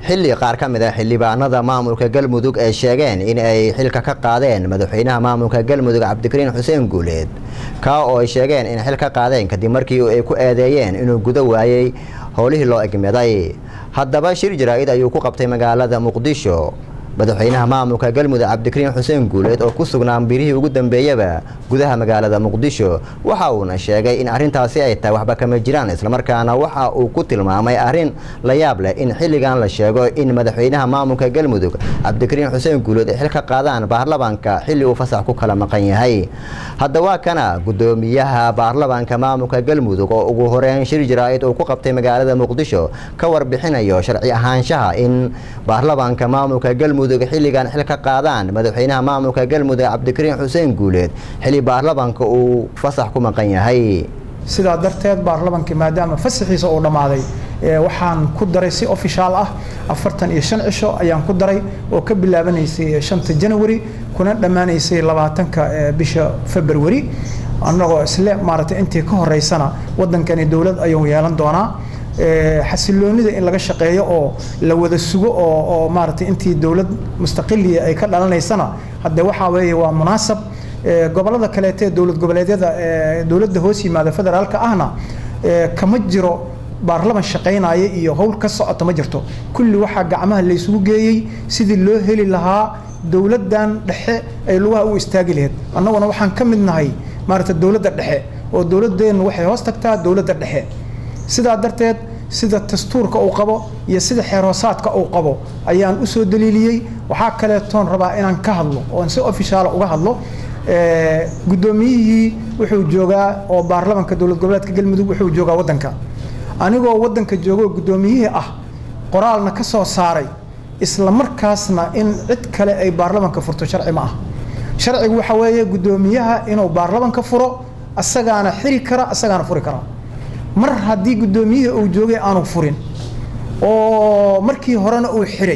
xilli qaar ka mid ah xildhibaanada maamulka Galmudug ay sheegeen in ay xilka ka qaadeen madaxweynaha maamulka Galmudug Cabdikariin Xuseen Guuleed ka oo ay sheegeen in xilka qaadeen kadib markii ay ku eedeeyeen inuu gudo waayay howlihii loo egmeeday haddaba shir jaraa'id ayuu ku qabtay magaalada Muqdisho madaxweynaha maamulka Galmudug Cabdikariin Xuseen Guuleed oo ku sugnaan birihii ugu dambeeyaba gudaha magaalada Muqdisho waxa uu sheegay in arintaasi ay tahay waxba kama jiraan isla markaana waxa uu ku tilmaamay arin la yaab leh in xilligan la sheego in madaxweynaha maamulka Galmudug Cabdikariin Xuseen Guuleed ay xilka qaadaan baarlamaanka xilli uu fasax ku kala maqan yahay haddaba kana gudoomiyaha baarlamaanka maamulka Galmudug oo ugu horeyn shir jaraa'id uu ku qabtay magaalada Muqdisho ka warbixinayo sharci ahaanshaha in baarlamaanka maamulka Galmudug xilligan xilka qaadaan madaxweynaha maamulka Galmudug Cabdikariin Xuseen Guuleed xilli baarlamaanka uu fasax ku maqan yahay sida darteed baarlamaanka maadaama fasaxiisa uu dhamaaday waxaan ku daray si official ah 45 cisho ayaan ku daray oo ka bilaabanaysay 5 January kuna dhamaanaysay 20ka bisha February annagoo isla maartay intii ka horeysana wadankani dawlad ayuu yeelan doonaa xasiloonida in laga shaqeeyo oo la wada sugo oo maartay intii dawlad mustaqilliya ay ka dhalaneysana hadda waxa weeye waa munaasab gobolada kale ee dawlad goboleedyada dawladda hoos yimaada federaalka ahna kama jiro baarlamaan shaqeynaya iyo howl ka socota ma jirto kulli waxa gacmaha la isugu geeyay sidii loo heli lahaa dawladdan dhexe ay lugaha u istaagi lahayd annaguna waxaan ka mid nahay maartay dawladda dhexe oo dawladdeenu waxay hoos tagtaa dawladda dhexe sida darteed sida dastuurka uu qabo iyo sida xeer hoosaadka uu qabo ayaan u soo daliiliyay waxa kale toon rabaa inaan ka hadlo oo si official uga hadlo gudoomiyihii wuxuu joogaa oo baarlamaanka dawlad goboleedka Galmudug wuxuu joogaa wadanka anigoo wadanka joogo gudoomiyihii ah qoraalna ka soo saaray isla markaasna in cid kale ay baarlamaanka furto sharci ma ah sharcigu waxa weeye gudoomiyaha inuu baarlamaanka furo asagaana xiri kara asagaana furi kara mar haddii gudoomiyihii uu joogay aanu furin oo markii horena uu xiray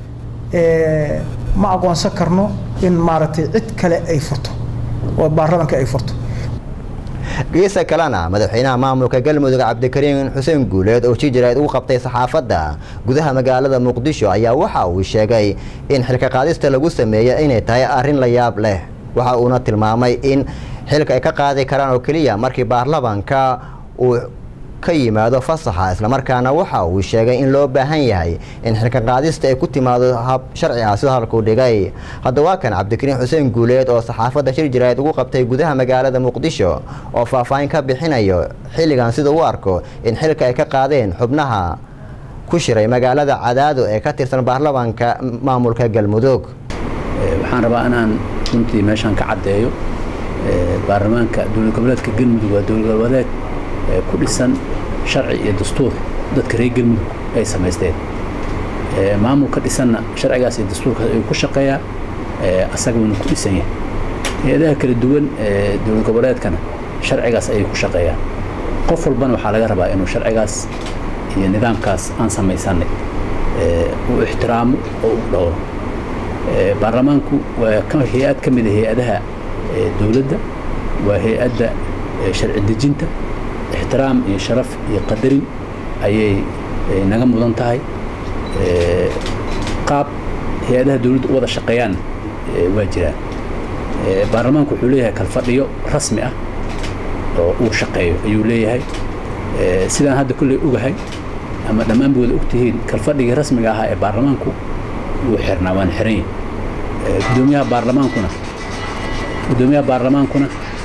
ma aqoonsan karno in maartay cid kale ay furto oo baarlamaanka ay furto geesa kalena madaxweynaha maamulka Galmudug Cabdikariin Xuseen Guuleed oo shir jaraa'id ugu qabtay saxaafadda gudaha magaalada Muqdisho ayaa waxa uu sheegay in xilka qaadista lagu sameeyay inay tahay arin la yaab leh waxa uu tilmaamay in xilka ay ka qaadi karaan oo kaliya markii baarlamaanka uu ka yimaado fasaxa isla markaana waxa uu sheegay in loo baahan yahay in xilka qaadista ay ku timaado hab sharci ah sida halku dhigay haddaba kan Cabdikariin Xuseen Guuleed oo saxaafadda shir jaraa'id ugu qabtay gudaha magaalada Muqdisho oo faahfaahin ka bixinayo xilligan sida uu arko in xilka ay ka qaadeen xubnaha ku shiray magaalada Cadaado ee ka tirsan baarlamaanka maamulka Galmudug waxaan rabaa inaan runtii meeshan ka cadeeyo baarlamaanka dawlad goboleedka Galmudug waa dawlad goboleed ku dhisan sharci iyo dastuur dadka reer Galmudug ay sameysteen maamulka dhisanna sharcigaas iyo dastuurka ay ku shaqeeyaa asaguna ku dhisan yahay hay'adaha kala duwan dawlad goboleedkana sharcigaas ay ku shaqeeyaan qof walbana waxa laga rabaa inuu sharcigaas iyo nidaamkaas aan sameysanay uu ixtiraamo oo u dhowro baarlamaanku waa hay'ad ka mid ah hay'adaha dawladda waa hay'adda sharci dejinta احترام شرف قدرين أي نجم مدنتهاي قاب هي هذا دولة وضع شقيان واجران برلمان كحوليها كالفريو رسمي وشقيه يوليها سيدان هذا كله أوجهاي أما لما نقول أكتهين كالفريو رسمي جاها برلمان كو وحرنا وانحرين دنيا برلمان كنا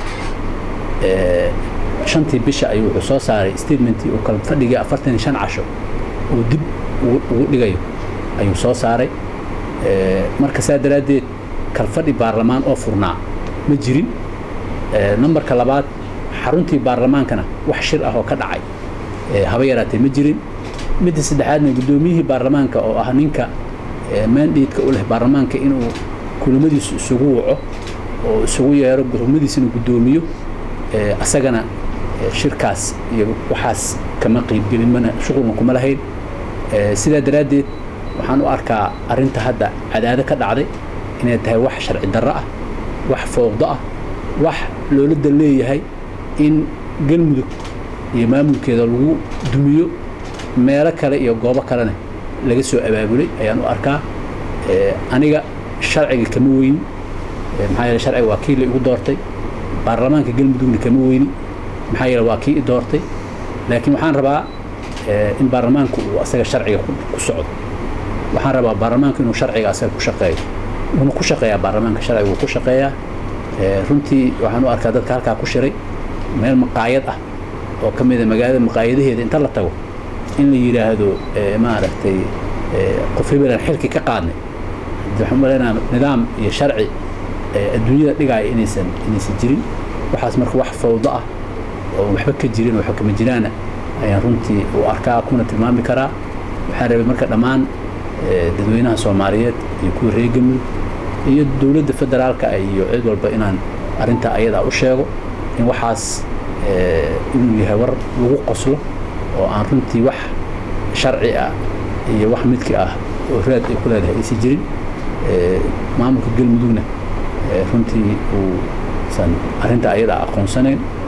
shantii bisha ayuu soo saaray statementii oo kala fadhiga 45 casho oo dib ugu dhigayo ayuu soo saaray marka saadaradeed kala fadhi baarlamaan oo furnaa ma jirin numberka labaad xaruntii baarlamaankana wax shir ah oo ka dhacay haba yaraatay ma jirin mid saddexaadna gudoomiyihii baarlamaanka oo ah ninka mandate-ka u leh baarlamaanka inuu kulamadiisu isugu waco oo isugu yeero gudoomidiisa inuu gudoomiyo asagana shirkaas iyo waxaas kama qayb gelin mana shughulna kuma lahayn sida daraadeed waxaan u arkaa arinta hadda cadaada ka dhacday inay tahay wax sharci darro ah wax fowdo ah wax dawladda leeyahay in Galmudug iyo maamulkeeda lagu dumiyo meelo kale iyo goobo kalena laga soo abaabulay ayaan u arkaa aniga sharciga kama weyni maxaa yeelay sharciga waa kii la igu doortay baarlamaanka galmudugna kama weyni maxaa yeelay waa kii i doortay laakiin waxaan rabaa in baarlamaanku uu asaga sharciga ku socdo waxaan rabaa baarlamaanku inuu sharciga asaga ku shaqeeyo wuxuu ku shaqeeyaa baarlamaanka sharciga uu ku shaqeeyaa runtii waxaan u arkaa dadka halkaa ku shiray meel maqaayad ah oo ka mid ah magaalada maqaayadaheeda inta la tago in la yiraahdo maaragtay qof hebelan xilki ka qaadnay waxaan maleynaa nidaam iyo sharci adduunyada dhigaya inaysan jirin waxaas marka wax fawdo ah oo waxba ka jirin waxba kama jiraana ayaan runtii u arkaa kuna tilmaami karaa waxaan rabay marka dhammaan dadweynaha Soomaaliyeed iyo kuwa reer Galmudug iyo dawladda federaalka iyo cid walba inaan arinta ayada u sheego in waxaas inuu yahay war lagu qoslo oo aan runtii wax sharci ah iyo wax midki ah oo raad ay ku leedahay aysan jirin maamulka Galmudugna runtii uu san arinta ayada aqoonsanayn